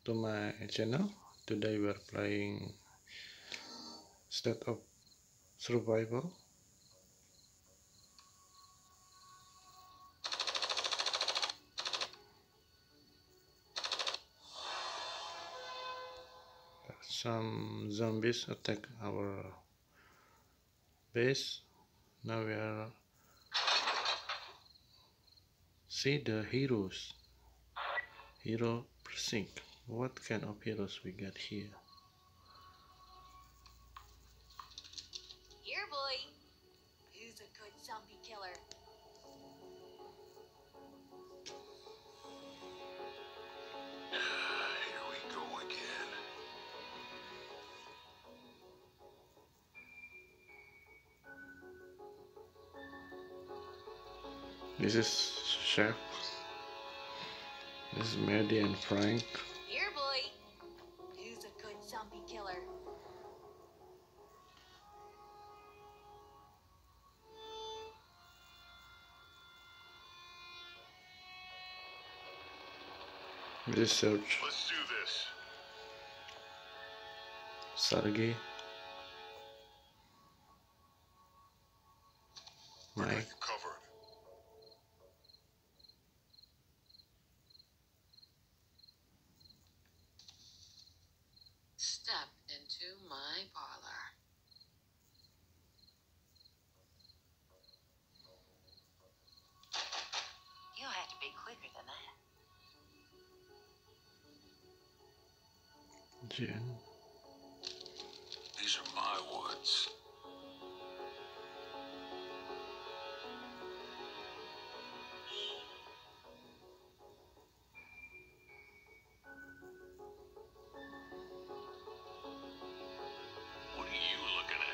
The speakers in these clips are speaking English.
to my channel. Today we are playing State of Survival. Some zombies attack our base. Now we are see the heroes. Hero precinct. What kind of heroes we got here? Here, boy. Who's a good zombie killer? Here we go again. This is Chef. This is Maddie and Frank. Here, boy. Who's a good zombie killer? This is Sarge. Let's do this. Sarge. I got Mike. you covered. Step into my parlor. You'll have to be quicker than that. Jen. These are my woods. What are you looking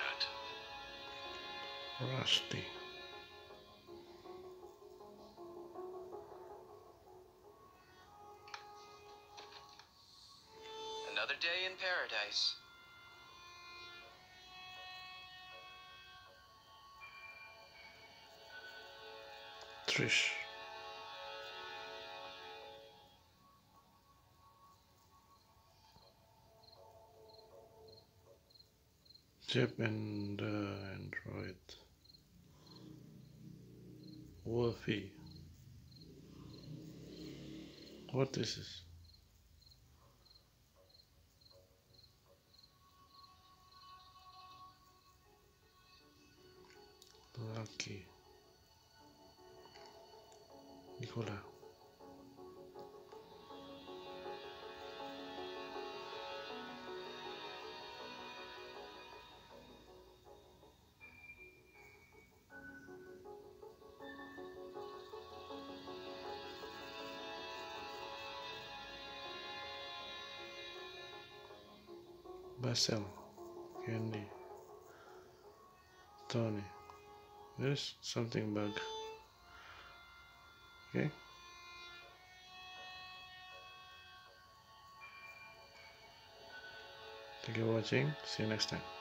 at? Rusty. Another day in paradise. Trish. Chip and the android. Wolfe. What is this? Lucky. Nikola. Basel. Candy. Tony. There's something bug. Okay. Thank you for watching. See you next time.